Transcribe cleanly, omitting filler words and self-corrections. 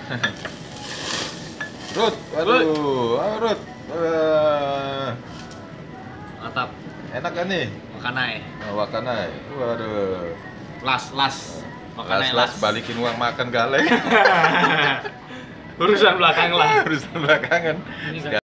Rut, waduh, Rut. Mantap. Enak kan nih? Makanai. Makanai. Waduh. Las. Makanai Las balikin uang makan galeng. Urusan belakang lah. Urusan belakangan.